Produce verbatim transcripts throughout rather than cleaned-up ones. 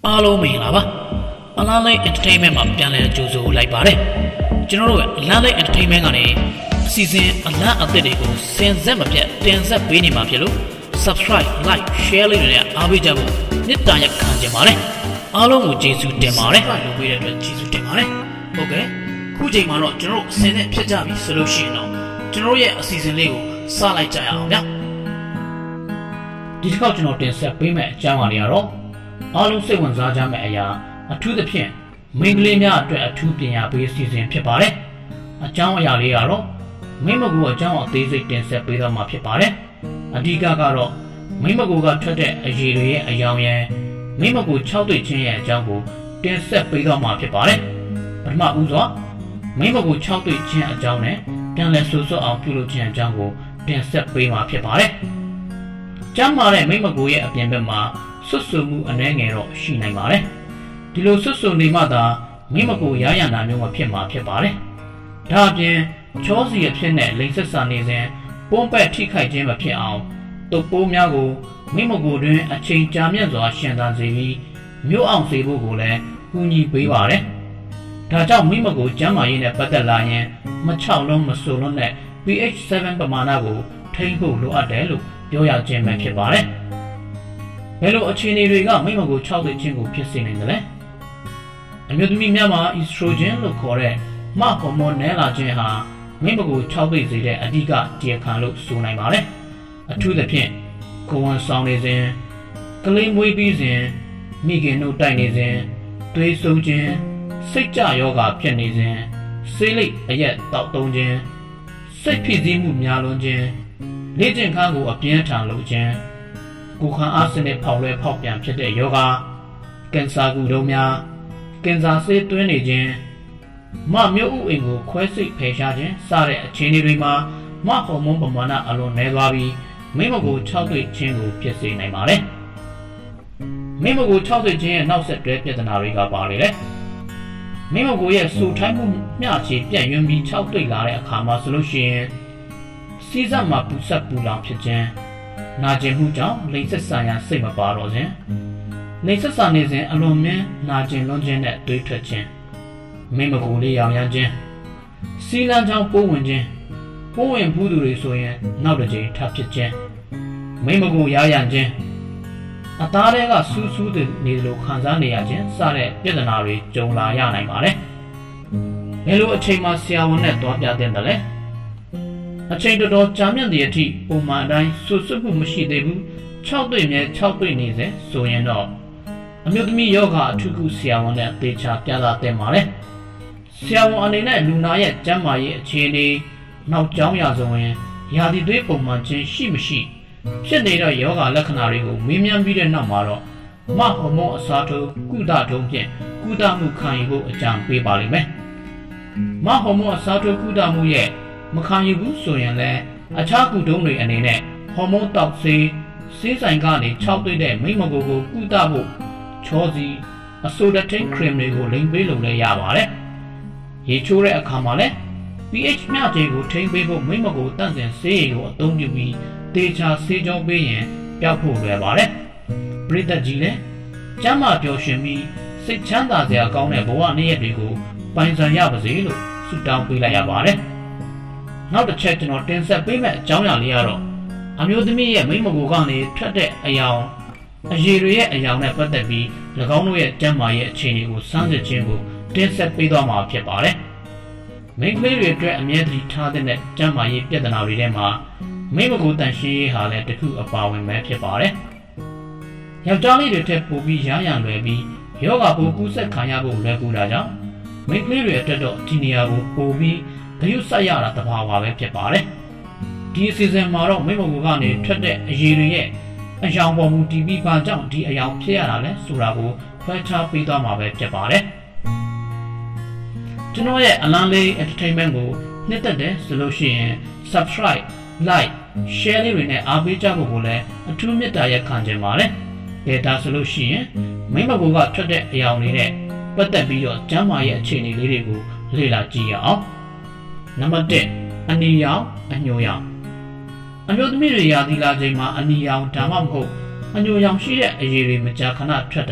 အားလုံးမင်္ဂလာပါအလားလေး entertainment မှာပြန်လည်ကြိုဆိုလိုက်ပါတယ်ကျွန်တော်တို့ကအလားလေး entertainment ကနေအစီအစဉ်အလားအသစ်တွေကိုစင်ဆက်မပြတ်တင်ဆက်ပေးနေမှာဖြစ်လို့ subscribe like share လေးတွေနဲ့အားပေးကြဖို့မေတ္တာရက်ခံချင်ပါတယ်အားလုံးကိုကျေးဇူးတင်ပါတယ်လုပ်ပေးတဲ့အတွက်ကျေးဇူးတင်ပါတယ်ဟုတ်ကဲ့ခုချိန်မှာတော့ကျွန်တော်တို့အစင်နဲ့ဖြစ်ကြပြီဆိုလို့ရှိရင်တော့ကျွန်တော်ရဲ့အစီအစဉ်လေးကိုစလိုက်ကြရအောင်ဗျာဒီတစ်ခေါက်ကျွန်တော်တင်ဆက်ပေးမယ့်အကြောင်းအရာတွေကတော့အားလုံးစိတ်ဝင်စားကြမယ့်အရာအထူးသဖြင့်မိန်းကလေးများအတွက်အထူးပညာပေးအစီအစဉ်ဖြစ်ပါတယ်အကြောင်းအရာလေးကတော့မိမကူအကြောင်းအသေးစိတ်တင်ဆက်ပေးသွားမှာဖြစ်ပါတယ်အဓိကကတော့မိမကူကထွက်တဲ့အရည်တွေရဲ့အယောင်ရန်မိမကူ၆တွေ့ချင်းရဲ့အကြောင်းကိုတင်ဆက်ပေးသွားမှာဖြစ်ပါတယ်ပထမဦးစွာမိမကူ၆တွေ့ချင်းအကြောင်းနဲ့ပြန်လည်ဆူဆွတ်အောင်ပြုလုပ်ခြင်းအကြောင်းကိုတင်ဆက်ပေးမှာဖြစ်ပါတယ်ကျမ်းမာတဲ့မိမကူရဲ့အပြင်ဘက်မှာဆွတ်ဆူမှုအနှဲငယ်တော့ရှိနိုင်ပါတယ်ဒီလိုဆွတ်ဆူနေမှသာမိမကူရရနာမျိုးမဖြစ်မှာဖြစ်ပါတယ်ဒါအပြင်ချောစီအဖြစ်နဲ့လိမ်ဆက်စာနေစဉ်ပုံပက်ထိခိုက်ခြင်းမဖြစ်အောင်တုပ်ပိုးများကိုမိမကူတွင်အချိန်ကြာမြင့်စွာရှင်သန်စေပြီးမြို့အောင်စေဖို့ကိုလည်းကူညီပေးပါတယ်ဒါကြောင့်မိမကူကျမ်းမာရေးနဲ့ပတ်သက်လာရင်မချောက်လုံးမဆူလုံးနဲ့ ပီ အိတ်ချ် ဆဗန် ပမာဏကိုထိန်းဖို့လိုအပ်တယ်လို့ပြောရခြင်းပဲဖြစ်ပါတယ်ဘယ်လိုအခြေအနေတွေကမိမကူ၆တွေ့ချင်းကိုဖြစ်စေနိုင်တယ်လဲအမျိုးသမီးများမှာ estrogen လို့ခေါ်တဲ့မဟော်မုန်းနည်းလာခြင်းဟာမိမကူ၆တွေ့စေတဲ့အဓိကတရားခံလို့ဆိုနိုင်ပါတယ်အထူးသဖြင့်ကိုယ်ဝန်ဆောင်နေစဉ်ကလေးမွေးပြီးစဉ်မိခင်တို့တိုက်နေစဉ်သွေးဆုံခြင်းစိတ်ကြယောဂဖြစ်နေစဉ်ဆေးလိပ်အရက်တောက်သုံးခြင်းစိတ်ဖြစ်စည်းမှုများလွန်ခြင်းလေ့ကျင့်ခန်းကိုအပြင်းထန်လုပ်ခြင်းကိုယ်ခံအားစနစ်ဖောက်လွဲဖောက်ပြန်ဖြစ်တဲ့ယောဂကင်ဆာကူတုံးများကင်ဆာဆေးသွင်းနေခြင်းမမျိုးဥအိမ်ကိုခွဲစိတ်ဖယ်ရှားခြင်းစတဲ့အခြေအနေတွေမှာမဟော်မုန်းပမာဏအလွန်နည်းသွားပြီးမိမကူ၆တွေ့ချင်းကိုဖြစ်စေနိုင်ပါတယ်မိမကူ၆တွေ့ချင်းရဲ့နောက်ဆက်တွဲပြဿနာတွေကပါလေလေမိမကူရဲ့စူထိုင်းမှုမျှချေပြန့်ယွင်းပြီး၆တွေ့လာတဲ့အခါမှာဆိုလို့ရှိရင်စီးစပ်မှာပူဆက်ပူလောင်ဖြစ်ခြင်းနာကျင်မှုကြောင့်လိမ်ဆက်ဆာရစိတ်မပါတော့ခြင်းလိမ်ဆက်ဆာနေစဉ်အလွန်မြင့်နာကျင်လွန်ခြင်းနဲ့တွေးထွက်ခြင်းမိမကူလေးရောင်ရမ်းခြင်းစီလန်းချောင်းပိုးဝင်ခြင်းပိုးဝင်ဘူးသူတွေဆိုရင်နောက်တစ်ကြိမ်ထပ်ဖြစ်ခြင်းမိမကူရရန်ခြင်းအသားတွေကစူးစူးနေလို့ခံစားနေရခြင်းစတဲ့ပြဿနာတွေကြုံလာရနိုင်ပါတယ်ဘယ်လိုအချိန်မှဆရာဝန်နဲ့တွားပြတဲ့တယ်လဲအချိန်တော်တော်ကြာမြင့်တဲ့အထိပုံမှန်အတိုင်းဆွတ်ဆွတ်မှုမရှိသေးဘူး၆တွေ့မြဲ၆တွေ့နေစေဆိုရင်တော့အမျိုးသမီးယောဂအထူးကုဆရာဝန်နဲ့အသေးချာပြသသင့်ပါတယ်ဆရာဝန်အနေနဲ့လူနာရဲ့ကျန်းမာရေးအခြေအနေနောက်ကြောင်းရာဇဝင်ရာသီသွေးပုံမှန်ခြင်းရှိမရှိဖြစ်နေတဲ့ယောဂလက္ခဏာတွေကိုမေးမြန်းပြီးတဲ့နောက်မှာတော့မဟော်မုန်းအစားထိုးကုသထုံးဖြင့်ကုသမှုခံယူဖို့အကြံပေးပါလိမ့်မယ်မဟော်မုန်းအစားထိုးကုသမှုရဲ့မခံယူဘူးဆိုရင်လည်းအခြားကုထုံးတွေအနေနဲ့ဟော်မုန်းတောက်ဆေးဆေးဆိုင်ကနေ၆တွေ့တဲ့မိမကူကိုကုသဖို့ချောစီအဆိုဒတင်းခရင်တွေကိုလိမ်ပေးလို့လည်းရပါတယ်ရေချိုးတဲ့အခါမှာလည်း ပီ အိတ်ချ် မျှခြေကိုထိန်းပေးဖို့မိမကူတန့်စင်ဆေးရည်ကိုအသုံးပြုပြီးတေချာဆေးကြောပေးရင်ပျောက်ဖို့လွယ်ပါတယ်ပရိသတ်ကြီးလည်းကျမ်းမာပျော်ရွှင်ပြီးစိတ်ချမ်းသာစရာကောင်းတဲ့ဘဝနေ့ရက်တွေကိုပိုင်ဆိုင်ရပါစေလို့ဆုတောင်းပေးလိုက်ရပါတယ်နောက်တစ်ချက်ကျွန်တော်တင်ဆက်ပေးမယ့်အကြောင်းအရာလေးကတော့အမျိုးသမီးရဲ့မိမကူကနေထွက်တဲ့အယောင်အရည်တွေရဲ့အယောင်နဲ့ပတ်သက်ပြီး၎င်းတို့ရဲ့ကျန်းမာရေးအခြေအနေကိုစမ်းစစ်ခြင်းကိုတင်ဆက်ပေးသွားမှာဖြစ်ပါတယ်မိန်းကလေးတွေအတွက်အမြဲတမ်းထားတဲ့ကျန်းမာရေးပြဿနာတွေထဲမှာမိမကူတန်ရှင်းရေးဟာလည်းတစ်ခုအပါဝင်ပဲဖြစ်ပါတယ်ယောက်ျားလေးတွေထက်ပိုပြီးရရန်လွယ်ပြီးယောဂပိုကူးဆက်ခံရဖို့လွယ်ကူတာကြောင့်မိန်းကလေးတွေအတွက်တော့ဒီနေရာကိုပိုပြီးဂရုစိုက်ရတာတဘာဝပဲဖြစ်ပါတယ်ဒီအစီအစဉ်မှာတော့မိမကူကနေထွက်တဲ့အရည်တွေရဲ့အယောင်ပေါ်မူတည်ပြီးဘာကြောင့်ဒီအယောင်ဖြစ်ရတာလဲဆိုတာကိုခွဲခြားပေးသွားမှာပဲဖြစ်ပါတယ်ကျွန်တော်ရဲ့အလံလေး entertainment ကိုနှစ်သက်တယ်ဆိုလို့ရှိရင် subscribe like share လေးတွေနဲ့အားပေးကြဖို့ကိုလည်းအထူးမေတ္တာရက်ခံချင်ပါတယ်ဒေတာဆိုလို့ရှိရင်မိမကူကထွက်တဲ့အယောင်လေးနဲ့ပတ်သက်ပြီးတော့ကျမ်းမာရဲ့အခြေအနေလေးတွေကိုလေ့လာကြည့်ရအောင်နံပါတ်တစ်အနီရောင်အညိုရောင်အမျိုးသမီးတွေရာသီလာချိန်မှာအနီရောင်ဒါမှမဟုတ်အညိုရောင်ရှိတဲ့အရည်တွေမကြာခဏထွက်တာ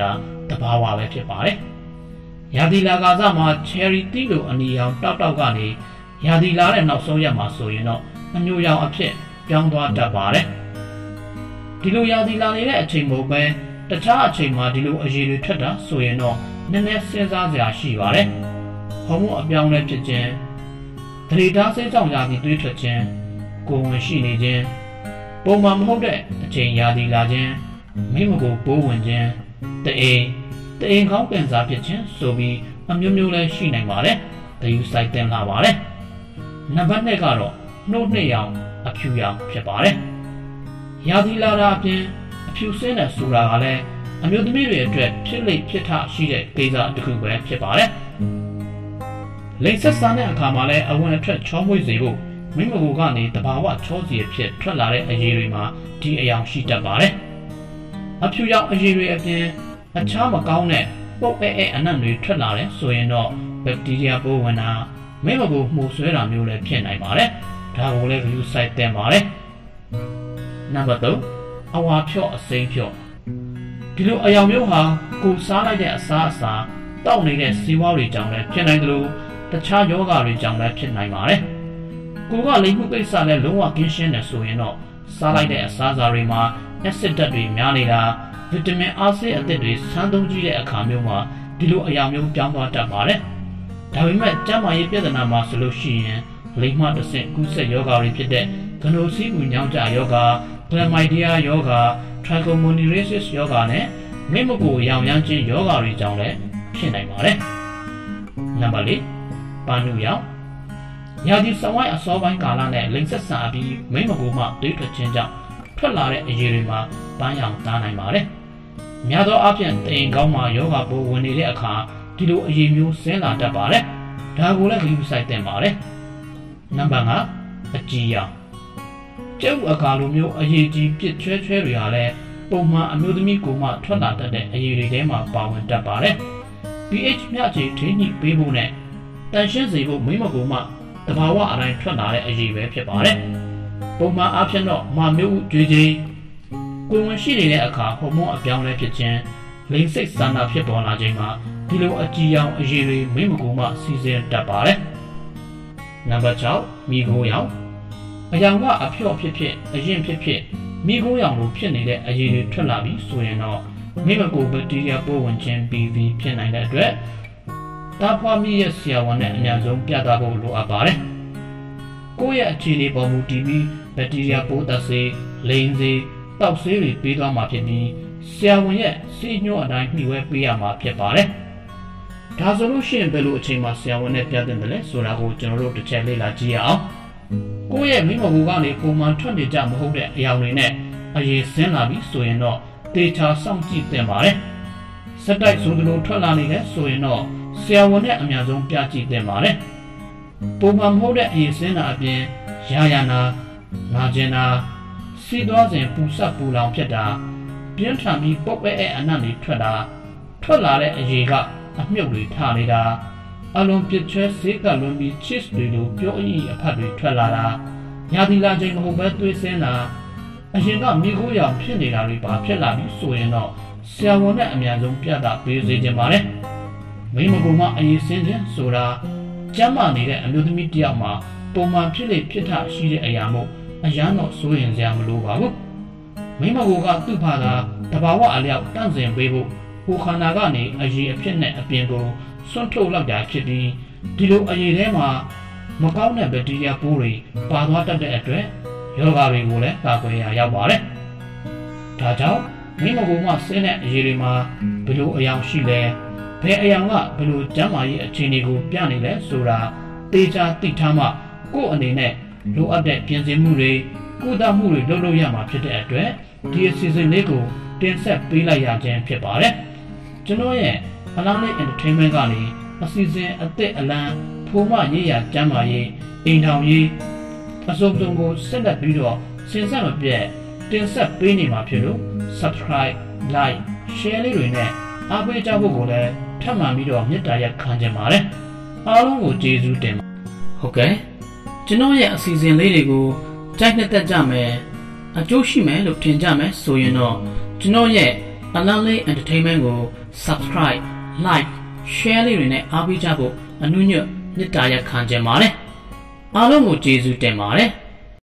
တဘာဝပဲဖြစ်ပါတယ်ရာသီလာကာစမှာချယ်ရီတီလိုအနီရောင်တောက်တောက်ကနေရာသီလာတဲ့နောက်ဆုံးရက်မှာဆိုရင်တော့အညိုရောင်အဖြစ်ပြောင်းသွားတတ်ပါတယ်ဒီလိုရာသီလာနေတဲ့အချိန်မို့ပဲတခြားအချိန်မှာဒီလိုအရေးတွေထွက်တာဆိုရင်တော့နည်းနည်းစဉ်းစားစရာရှိပါတယ်ဟော်မုန်းအပြောင်းလဲဖြစ်ခြင်းဒရေတာဆေးကြောင့်ရာသီသွေးထွက်ခြင်းကိုယ်ဝင်ရှိနေခြင်းပုံမှန်မဟုတ်တဲ့အချိန်ရာသီလာခြင်းမိမကိုပိုးဝင်ခြင်းတအိမ်တအိမ်ကောင်းကင်စားဖြစ်ခြင်းဆိုပြီးအမျိုးမျိုးလဲရှိနိုင်ပါတယ်။ဒီယူဆိုင်တင်လာပါတယ်။နံပါတ်နှစ်ကတော့နှုတ်နှစ်ရောင်အဖြူရောင်ဖြစ်ပါတယ်။ရာသီလာတာအပြင်အဖြူစင်းတဲ့ဆိုတာကလည်းအမျိုးသမီးတွေအတွက်ဖြစ်လိမ့်ဖြစ်ထရှိတဲ့ကိစ္စတစ်ခုပဲဖြစ်ပါတယ်။လိမ့်ဆက်စားတဲ့အခါမှာလည်းအဝင်အထွက်ချောမွေ့စေဖို့မိမကိုကနေတဘာဝချောစီဖြစ်ထွက်လာတဲ့အရေးတွေမှာဒီအယောင်ရှိတတ်ပါတယ်။အဖြူရောင်အရေးတွေအပြင်အခြားမကောင်းတဲ့ပုတ်အဲအဲအနံ့တွေထွက်လာတယ်ဆိုရင်တော့ဘက်တီးရီးယားပိုးဝင်တာမိမကိုမှုဆွဲတာမျိုးလည်းဖြစ်နိုင်ပါတယ်။ဒါကိုလည်း view site တင်ပါတယ်။နံပါတ်သုံးအဝါဖြော့အစိမ်းဖြော့ဒီလိုအယောင်မျိုးဟာကိုစားလိုက်တဲ့အစားအစာတောက်နေတဲ့စီးပွားတွေကြောင့်လည်းဖြစ်နိုင်တယ်လို့တခြားယောဂတွေကြောင့်လည်းဖြစ်နိုင်ပါတယ်။ကိုကလိမ်မှုကိစ္စလည်းလုံးဝကင်းရှင်းတယ်ဆိုရင်တော့စားလိုက်တဲ့အစားအစာတွေမှာ acid ဓာတ်တွေများနေတာဗီတာမင်အားဆေးအသစ်တွေဆန်းသုံးကြည့်တဲ့အခါမျိုးမှာဒီလိုအရာမျိုးပြောင်းသွားတတ်ပါတယ်။ဒါပေမဲ့ကျန်းမာရေးပြဿနာမှာဆိုလို့ရှိရင်လိမ်မတစ်ဆင့်ကူးစက်ယောဂါတွေဖြစ်တဲ့ဂနိုစီးဘူးညောင်းကြယောဂါ၊ပလမိုက်ဒီယာယောဂါ၊ထရိုင်ကိုမိုနီရေးစစ်ယောဂါနဲ့မိမကိုရောင်ရမ်းခြင်းယောဂါတွေကြောင့်လည်းဖြစ်နိုင်ပါတယ်။နံပါတ်လေးပန်းနုရောင်ရာသီစဝိုင်းအစောပိုင်းကာလနဲ့လိမ်ဆက်ဆံအပြီးမိမကိုမှတွေးထွက်ခြင်းကြောင့်ထွက်လာတဲ့အရေးတွေမှာပန်းရောင်သားနိုင်ပါတယ်။များသောအားဖြင့်တိမ်ကောင်းမှာယောဂပိုးဝင်နေတဲ့အခါဒီလိုအရေးမျိုးဆင်းလာတတ်ပါတယ်။ဒါကိုလည်းဂရုစိုက်သင့်ပါတယ်။နံပါတ်ငါအကြည်ရောင်ကျုပ်အခါလိုမျိုးအရေးကြီးပြစ်ချွဲချွဲတွေဟာလည်းပုံမှန်အမျိုးသမီးကိုမှထွက်လာတတ်တဲ့အရေးတွေထဲမှာပါဝင်တတ်ပါတယ်။ pH မြတ်ချိန်ထိညှိပေးဖို့နဲ့တန်ရှင်းစေဖို့မိမကိုမှတဘာဝအတိုင်းထွက်လာတဲ့အရေးပဲဖြစ်ပါတယ်။ပုံမှန်အားဖြင့်တော့မာမျိုးကြွေးကြီးကိုယ်ဝင်ရှိနေတဲ့အခါဟော်မုန်းအပြောင်းလဲဖြစ်ခြင်းလိင်စိတ်ဆန္ဒဖြစ်ပေါ်လာခြင်းမှာဒီလိုအကြည်ရောင်အရေးတွေမိမကူမှစီစဉ်တတ်ပါတယ်။နံပါတ်ခြောက်မိခိုးရောင်အယောင်ကအဖြော့ဖြစ်ဖြစ်အရင်ဖြစ်ဖြစ်မိခိုးရောင်လိုဖြစ်နေတဲ့အရေးတွေထွက်လာပြီးဆိုရင်တော့မိမကူဘက်တီးရီးယားပိုးဝင်ခြင်း ပီ ဗီ ဖြစ်နိုင်တဲ့အတွက်တာဖွားမြရဲ့ဆရာဝန်နဲ့အများဆုံးပြသဖို့လိုအပ်ပါတယ်။ကိုယ့်ရဲ့အခြေအနေပေါ်မူတည်ပြီးဘက်တီးရီးယားပိုးသက်စေးလိန်စေးတောက်ဆေးတွေပေးသွားမှာဖြစ်ပြီးဆရာဝန်ရဲ့ဆေးညွှန်းအတိုင်းနှိဝဲပေးရမှာဖြစ်ပါတယ်။ဒါဆိုလို့ရှိရင်ဘယ်လိုအချိန်မှာဆရာဝန်နဲ့ပြသင့်တယ်လဲဆိုတာကိုကျွန်တော်တို့တစ်ချက်လေ့လာကြည့်ရအောင်။ကိုယ့်ရဲ့မိမကူကနေပုံမှန်ထွက်နေကြမဟုတ်တဲ့အယောင်တွေနဲ့အရေးဆင်းလာပြီးဆိုရင်တော့ဒေတာစောင့်ကြည့်သင့်ပါတယ်။စက်တိုက်ဆိုသလိုထွက်လာနေတယ်ဆိုရင်တော့ဆရာဝန်နဲ့အများဆုံးပြကြည့်သင့်ပါတယ်။ပုံမှန်မဟုတ်တဲ့အရေးဆင်းတာအပြင်ရာယာနာနာကျင်နာစီးသွားစဉ်ပူဆက်ပူလောင်ဖြစ်တာပြင်းထန်ပြီးပုတ်ပဲအနံ့တွေထွက်တာထွက်လာတဲ့အရေးကအမြုပ်တွေထနေတာအလုံးပြစ်ချဲဆေးကလွန်ပြီး cheese တွေလိုပြောအကြီးအဖတ်တွေထွက်လာတာညာသီလာချိန်မဟုတ်ပဲသွေးဆင်းတာအရင်ကမိခိုးရောင်ဖြစ်နေတာတွေပါဖြစ်လာပြီးဆိုရင်တော့ဆရာဝန်နဲ့အများဆုံးပြသပေးစေချင်ပါတယ်မိမကူမအရေးဆင်းခြင်းဆိုတာကျန်းမာနေတဲ့အမျိုးသမီးတယောက်မှာပုံမှန်ဖြစ်လေဖြစ်ထရှိတဲ့အရာမို့အရန်တော့စိုးရင်စရာမလိုပါဘူးမိမကိုကသူ့ဘာသာတဘာဝအလျောက်တန့်စင်ပေးဖို့ဟိုခန္ဓာကနေအရေးအဖြစ်နဲ့အပြင်ကိုစွန့်ထုတ်လောက်တာဖြစ်ပြီးဒီလိုအရေးထဲမှာမကောင်းတဲ့ဘက်တီးရီးယားပိုးတွေပါသွားတတ်တဲ့အတွက်ယောဂတွေကိုလည်းကာကွယ်ရရောက်ပါတယ်ဒါကြောင့်မိမကိုမှဆင်းတဲ့အရေးတွေမှာဘယ်လိုအယောင်ရှိလဲဘယ်အယောင်ကဘယ်လိုကျန်းမာရေးအခြေအနေကိုပြနေလဲဆိုတာသေချာသိထားမှကိုယ့်အနေနဲ့လိုအပ်တဲ့ပြင်ဆင်မှုတွေကုသမှုတွေလုပ်လို့ရမှာဖြစ်တဲ့အတွက်ဒီအစီအစဉ်လေးကိုတင်ဆက်ပေးလိုက်ရခြင်းဖြစ်ပါတယ်ကျွန်တော်ရဲ့အလောင်းလေး entertainment ကနေအစီအစဉ်အသစ်အလံဖိုးမရေးရကျမ်းမာရေးအိမ်ထောင်ရေးအစုံစုံကိုဆက်လက်ပြီးတော့စဉ်ဆက်မပြတ်တင်ဆက်ပေးနေမှာဖြစ်လို့ subscribe like share လေးတွေနဲ့အားပေးကြဖို့ကိုလည်းထပ်မံပြီးတော့မေတ္တာရပ်ခံချင်ပါတယ်အားလုံးကိုကျေးဇူးတင်ဟုတ်ကဲ့ကျွန်တော်ရဲ့အစီအစဉ်လေးတွေကိုကြိုက်နှစ်သက်ကြမယ်အကျိုးရှိမယ်လို့ထင်ကြမယ်ဆိုရင်တော့ကျွန်တော်ရဲ့အလန်းလေး entertainment ကို subscribe like share လေးတွေနဲ့အားပေးကြဖို့အနုညွတ်မေတ္တာရပ်ခံချင်ပါတယ်အားလုံးကိုကျေးဇူးတင်ပါတယ်